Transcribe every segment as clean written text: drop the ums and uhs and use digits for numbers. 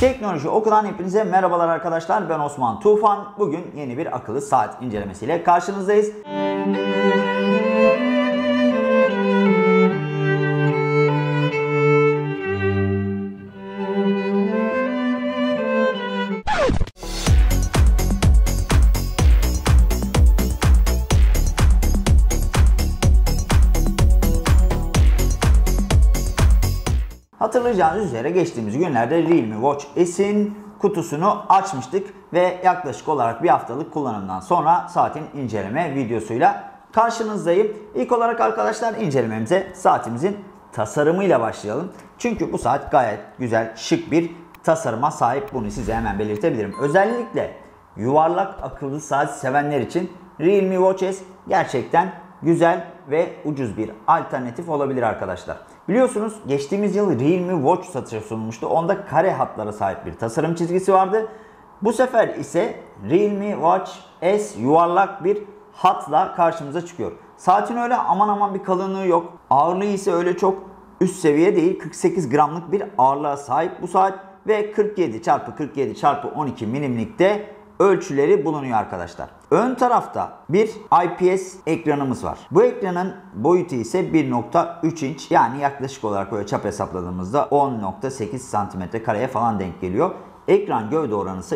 Teknoloji Oku'dan hepinize merhabalar arkadaşlar. Ben Osman Tufan. Bugün yeni bir akıllı saat incelemesiyle karşınızdayız. Hatırlayacağınız üzere geçtiğimiz günlerde Realme Watch S'in kutusunu açmıştık ve yaklaşık olarak bir haftalık kullanımdan sonra saatin inceleme videosuyla karşınızdayım. İlk olarak arkadaşlar incelememize saatimizin tasarımıyla başlayalım. Çünkü bu saat gayet güzel, şık bir tasarıma sahip, bunu size hemen belirtebilirim. Özellikle yuvarlak akıllı saat sevenler için Realme Watch S gerçekten güzel ve ucuz bir alternatif olabilir arkadaşlar. Biliyorsunuz geçtiğimiz yıl Realme Watch satışa sunulmuştu. Onda kare hatlara sahip bir tasarım çizgisi vardı. Bu sefer ise Realme Watch S yuvarlak bir hatla karşımıza çıkıyor. Saatin öyle aman bir kalınlığı yok. Ağırlığı ise öyle çok üst seviye değil. 48 gramlık bir ağırlığa sahip bu saat ve 47x47x12 milimlikte ölçüleri bulunuyor arkadaşlar. Ön tarafta bir IPS ekranımız var. Bu ekranın boyutu ise 1.3 inç, yani yaklaşık olarak böyle çap hesapladığımızda 10.8 santimetre kareye falan denk geliyor. Ekran gövde oranı ise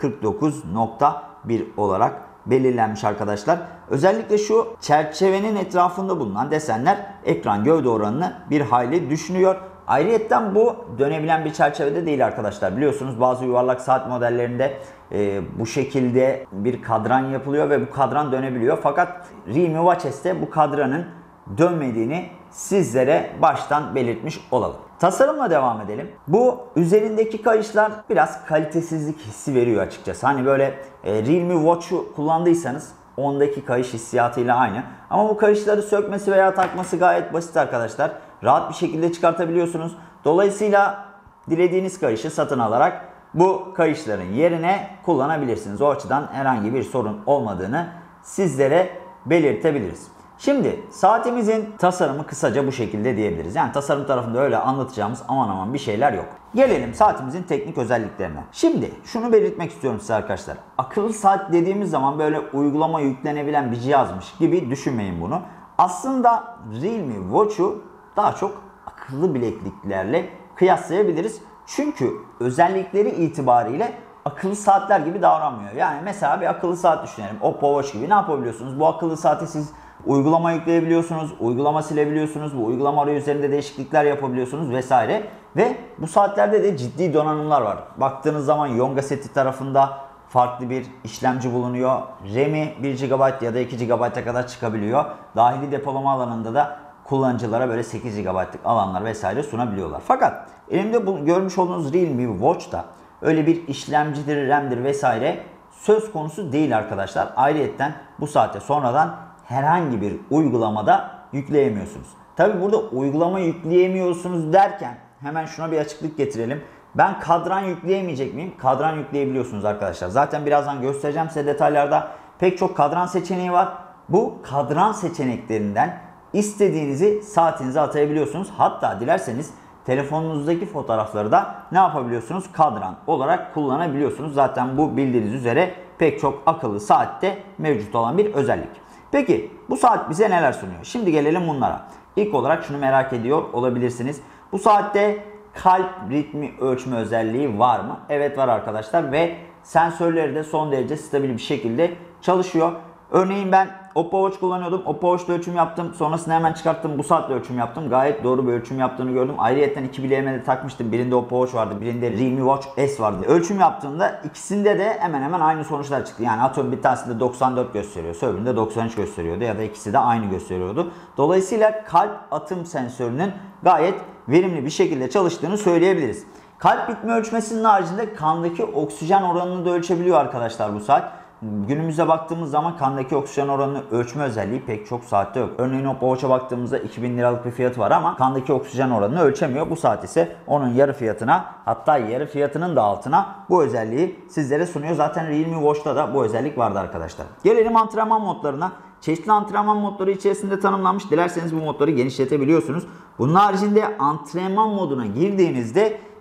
%49.1 olarak belirlenmiş arkadaşlar. Özellikle şu çerçevenin etrafında bulunan desenler ekran gövde oranını bir hayli düşünüyor. Ayrıyeten bu dönebilen bir çerçevede değil arkadaşlar. Biliyorsunuz bazı yuvarlak saat modellerinde bu şekilde bir kadran yapılıyor ve bu kadran dönebiliyor. Fakat Realme Watch S'te bu kadranın dönmediğini sizlere baştan belirtmiş olalım. Tasarımla devam edelim. Bu üzerindeki kayışlar biraz kalitesizlik hissi veriyor açıkçası. Hani böyle Realme Watch'u kullandıysanız ondaki kayış hissiyatıyla aynı. Ama bu kayışları sökmesi veya takması gayet basit arkadaşlar. Rahat bir şekilde çıkartabiliyorsunuz. Dolayısıyla dilediğiniz kayışı satın alarak bu kayışların yerine kullanabilirsiniz. O açıdan herhangi bir sorun olmadığını sizlere belirtebiliriz. Şimdi saatimizin tasarımı kısaca bu şekilde diyebiliriz. Yani tasarım tarafında öyle anlatacağımız aman bir şeyler yok. Gelelim saatimizin teknik özelliklerine. Şimdi şunu belirtmek istiyorum size arkadaşlar. Akıllı saat dediğimiz zaman böyle uygulama yüklenebilen bir cihazmış gibi düşünmeyin bunu. Aslında Realme Watch'u daha çok akıllı bilekliklerle kıyaslayabiliriz. Çünkü özellikleri itibariyle akıllı saatler gibi davranmıyor. Yani mesela bir akıllı saat düşünelim. Oppo Watch gibi ne yapabiliyorsunuz? Bu akıllı saati siz uygulama yükleyebiliyorsunuz, uygulama silebiliyorsunuz, bu uygulama üzerinde değişiklikler yapabiliyorsunuz vesaire. Ve bu saatlerde de ciddi donanımlar var. Baktığınız zaman Yonga seti tarafında farklı bir işlemci bulunuyor. RAM'i 1 GB ya da 2 GB'a kadar çıkabiliyor. Dahili depolama alanında da kullanıcılara böyle 8 GB'lık alanlar vesaire sunabiliyorlar. Fakat elimde bu görmüş olduğunuz Realme Watch'ta öyle bir işlemcidir, RAM'dir vesaire söz konusu değil arkadaşlar. Ayrıyeten bu saate sonradan herhangi bir uygulamada yükleyemiyorsunuz. Tabi burada uygulama yükleyemiyorsunuz derken hemen şuna bir açıklık getirelim. Ben kadran yükleyemeyecek miyim? Kadran yükleyebiliyorsunuz arkadaşlar. Zaten birazdan göstereceğim size detaylarda. Pek çok kadran seçeneği var. Bu kadran seçeneklerinden istediğinizi saatinize atayabiliyorsunuz. Hatta dilerseniz telefonunuzdaki fotoğrafları da ne yapabiliyorsunuz? Kadran olarak kullanabiliyorsunuz. Zaten bu bildiğiniz üzere pek çok akıllı saatte mevcut olan bir özellik. Peki bu saat bize neler sunuyor? Şimdi gelelim bunlara. İlk olarak şunu merak ediyor olabilirsiniz. Bu saatte kalp ritmi ölçme özelliği var mı? Evet var arkadaşlar ve sensörleri de son derece stabil bir şekilde çalışıyor. Örneğin ben Oppo Watch kullanıyordum. Oppo Watch'ta ölçüm yaptım. Sonrasında hemen çıkarttım. Bu saatle ölçüm yaptım. Gayet doğru bir ölçüm yaptığını gördüm. Ayrıyeten iki bileğime de takmıştım. Birinde Oppo Watch vardı. Birinde Realme Watch S vardı. Ölçüm yaptığımda ikisinde de hemen aynı sonuçlar çıktı. Yani atıyorum bir tanesinde 94 gösteriyor. Öbüründe 93 gösteriyordu. Ya da ikisi de aynı gösteriyordu. Dolayısıyla kalp atım sensörünün gayet verimli bir şekilde çalıştığını söyleyebiliriz. Kalp ritmi ölçmesinin haricinde kandaki oksijen oranını da ölçebiliyor arkadaşlar bu saat. Günümüze baktığımız zaman kandaki oksijen oranını ölçme özelliği pek çok saatte yok. Örneğin Oppo Watch'a baktığımızda 2000 liralık bir fiyatı var ama kandaki oksijen oranını ölçemiyor. Bu saat ise onun yarı fiyatına, hatta yarı fiyatının da altına bu özelliği sizlere sunuyor. Zaten Realme Watch'ta da bu özellik vardı arkadaşlar. Gelelim antrenman modlarına. Çeşitli antrenman modları içerisinde tanımlanmış. Dilerseniz bu modları genişletebiliyorsunuz. Bunun haricinde antrenman moduna girdiğinizde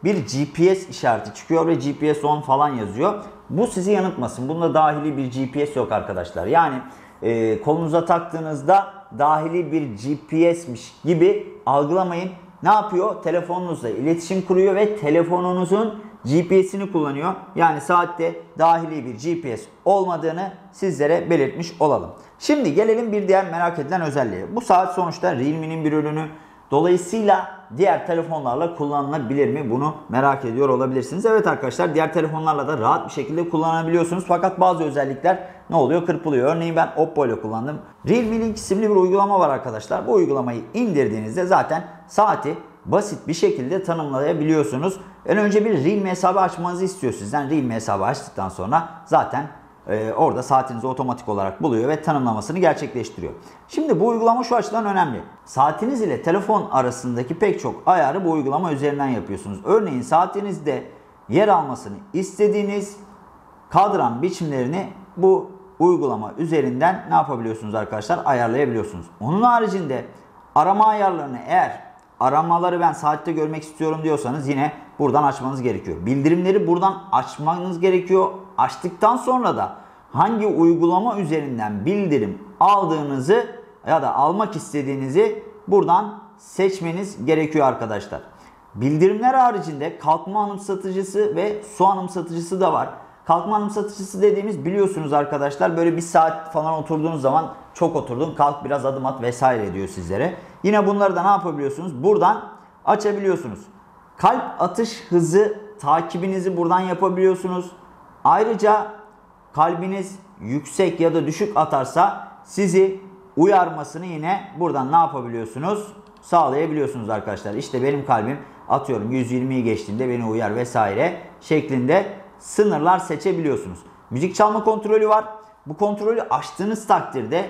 bir GPS işareti çıkıyor ve GPS 10 falan yazıyor. Bu sizi yanıltmasın. Bunda dahili bir GPS yok arkadaşlar. Yani kolunuza taktığınızda dahili bir GPS'miş gibi algılamayın. Ne yapıyor? Telefonunuzla iletişim kuruyor ve telefonunuzun GPS'ini kullanıyor. Yani saatte dahili bir GPS olmadığını sizlere belirtmiş olalım. Şimdi gelelim bir diğer merak edilen özelliğe. Bu saat sonuçta Realme'nin bir ürünü. Dolayısıyla diğer telefonlarla kullanılabilir mi? Bunu merak ediyor olabilirsiniz. Evet arkadaşlar, diğer telefonlarla da rahat bir şekilde kullanabiliyorsunuz. Fakat bazı özellikler ne oluyor? Kırpılıyor. Örneğin ben Oppo ile kullandım. Realme Link isimli bir uygulama var arkadaşlar. Bu uygulamayı indirdiğinizde zaten saati basit bir şekilde tanımlayabiliyorsunuz. En önce bir Realme hesabı açmanızı istiyor sizden. Realme hesabı açtıktan sonra zaten orada saatinizi otomatik olarak buluyor ve tanımlamasını gerçekleştiriyor. Şimdi bu uygulama şu açıdan önemli. Saatiniz ile telefon arasındaki pek çok ayarı bu uygulama üzerinden yapıyorsunuz. Örneğin saatinizde yer almasını istediğiniz kadran biçimlerini bu uygulama üzerinden ne yapabiliyorsunuz arkadaşlar? Ayarlayabiliyorsunuz. Onun haricinde arama ayarlarını, eğer aramaları ben saatte görmek istiyorum diyorsanız yine buradan açmanız gerekiyor. Bildirimleri buradan açmanız gerekiyor. Açtıktan sonra da hangi uygulama üzerinden bildirim aldığınızı ya da almak istediğinizi buradan seçmeniz gerekiyor arkadaşlar. Bildirimler haricinde kalkma anımsatıcısı ve su anımsatıcısı da var. Kalkma anımsatıcısı dediğimiz, biliyorsunuz arkadaşlar, böyle bir saat falan oturduğunuz zaman çok oturdun, kalk biraz adım at vesaire diyor sizlere. Yine bunları da ne yapabiliyorsunuz? Buradan açabiliyorsunuz. Kalp atış hızı takibinizi buradan yapabiliyorsunuz. Ayrıca kalbiniz yüksek ya da düşük atarsa sizi uyarmasını yine buradan ne yapabiliyorsunuz? Sağlayabiliyorsunuz arkadaşlar. İşte benim kalbim atıyorum 120'yi geçtiğinde beni uyar vesaire şeklinde sınırlar seçebiliyorsunuz. Müzik çalma kontrolü var. Bu kontrolü açtığınız takdirde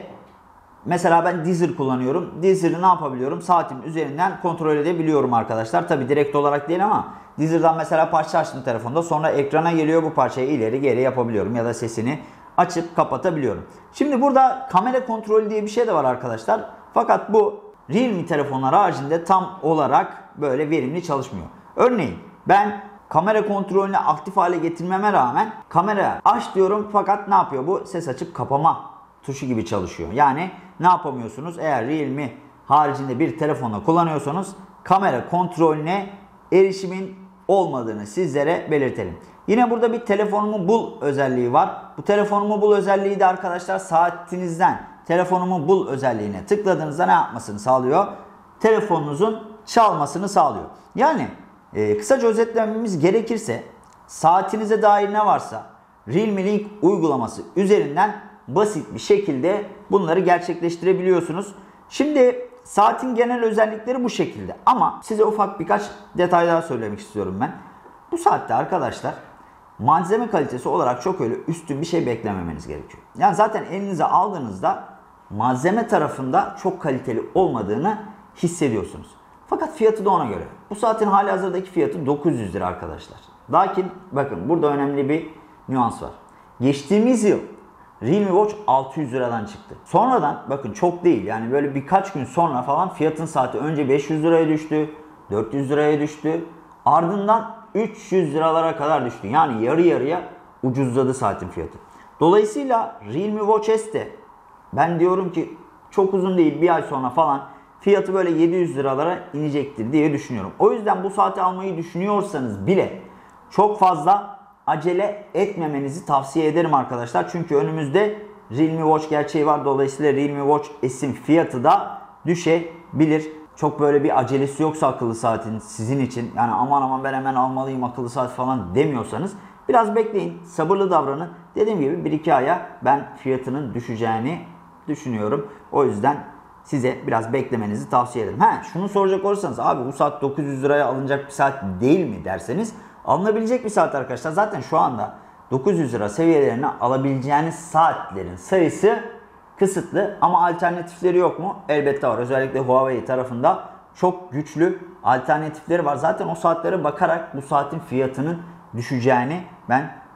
mesela ben Deezer kullanıyorum. Deezer'ı ne yapabiliyorum? Saatim üzerinden kontrol edebiliyorum arkadaşlar. Tabi direkt olarak değil ama Deezer'dan mesela parça açtım telefonda. Sonra ekrana geliyor, bu parçayı ileri geri yapabiliyorum. Ya da sesini açıp kapatabiliyorum. Şimdi burada kamera kontrolü diye bir şey de var arkadaşlar. Fakat bu Realme telefonlar haricinde tam olarak böyle verimli çalışmıyor. Örneğin ben kamera kontrolünü aktif hale getirmeme rağmen kamera aç diyorum, fakat ne yapıyor bu? Ses açıp kapama tuşu gibi çalışıyor. Yani ne yapamıyorsunuz? Eğer Realme haricinde bir telefonla kullanıyorsanız kamera kontrolüne erişimin olmadığını sizlere belirtelim. Yine burada bir telefonumu bul özelliği var. Bu telefonumu bul özelliği de arkadaşlar saatinizden telefonumu bul özelliğine tıkladığınızda ne yapmasını sağlıyor? Telefonunuzun çalmasını sağlıyor. Yani kısaca özetlememiz gerekirse saatinize dair ne varsa Realme Link uygulaması üzerinden basit bir şekilde bunları gerçekleştirebiliyorsunuz. Şimdi saatin genel özellikleri bu şekilde ama size ufak birkaç detay daha söylemek istiyorum ben. Bu saatte arkadaşlar malzeme kalitesi olarak çok öyle üstün bir şey beklememeniz gerekiyor. Yani zaten elinize aldığınızda malzeme tarafında çok kaliteli olmadığını hissediyorsunuz. Fakat fiyatı da ona göre. Bu saatin halihazırdaki fiyatı 900 lira arkadaşlar. Lakin bakın burada önemli bir nüans var. Geçtiğimiz yıl Realme Watch 600 liradan çıktı. Sonradan bakın çok değil, yani böyle birkaç gün sonra falan fiyatın saati önce 500 liraya düştü, 400 liraya düştü. Ardından 300 liralara kadar düştü. Yani yarı yarıya ucuzladı saatin fiyatı. Dolayısıyla Realme Watch S de ben diyorum ki çok uzun değil, bir ay sonra falan fiyatı böyle 700 liralara inecektir diye düşünüyorum. O yüzden bu saati almayı düşünüyorsanız bile çok fazla acele etmemenizi tavsiye ederim arkadaşlar. Çünkü önümüzde Realme Watch gerçeği var. Dolayısıyla Realme Watch S'in fiyatı da düşebilir. Çok böyle bir acelesi yoksa akıllı saatin sizin için, yani aman aman ben hemen almalıyım akıllı saat falan demiyorsanız biraz bekleyin, sabırlı davranın. Dediğim gibi 1-2 aya ben fiyatının düşeceğini düşünüyorum. O yüzden size biraz beklemenizi tavsiye ederim. Şunu soracak olursanız abi bu saat 900 liraya alınacak bir saat değil mi derseniz, alınabilecek bir saat arkadaşlar. Zaten şu anda 900 lira seviyelerine alabileceğiniz saatlerin sayısı kısıtlı ama alternatifleri yok mu? Elbette var. Özellikle Huawei tarafında çok güçlü alternatifleri var. Zaten o saatlere bakarak bu saatin fiyatının düşeceğini ben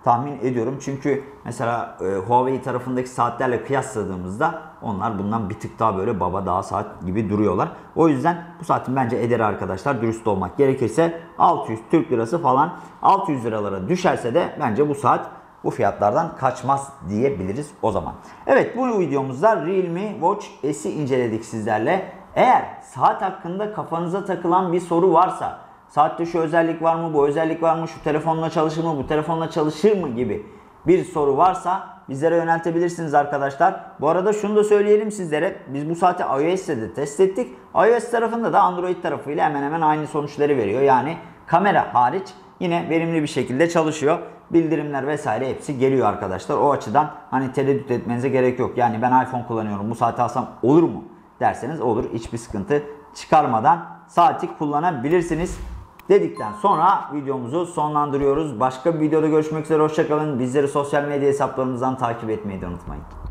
tahmin ediyorum. Çünkü mesela Huawei tarafındaki saatlerle kıyasladığımızda onlar bundan bir tık daha böyle baba daha saat gibi duruyorlar. O yüzden bu saatin bence ederi arkadaşlar, dürüst olmak gerekirse 600 Türk lirası falan, 600 liralara düşerse de bence bu saat bu fiyatlardan kaçmaz diyebiliriz o zaman. Evet, bu videomuzda Realme Watch S'i inceledik sizlerle. Eğer saat hakkında kafanıza takılan bir soru varsa, saatte şu özellik var mı, bu özellik var mı, şu telefonla çalışır mı, bu telefonla çalışır mı gibi bir soru varsa bizlere yöneltebilirsiniz arkadaşlar. Bu arada şunu da söyleyelim sizlere. Biz bu saati iOS'te de test ettik. iOS tarafında da Android tarafıyla hemen hemen aynı sonuçları veriyor. Yani kamera hariç yine verimli bir şekilde çalışıyor. Bildirimler vesaire hepsi geliyor arkadaşlar. O açıdan hani tereddüt etmenize gerek yok. Yani ben iPhone kullanıyorum, bu saati alsam olur mu derseniz olur. Hiçbir sıkıntı çıkarmadan saati kullanabilirsiniz dedikten sonra videomuzu sonlandırıyoruz. Başka bir videoda görüşmek üzere. Hoşça kalın. Bizleri sosyal medya hesaplarımızdan takip etmeyi de unutmayın.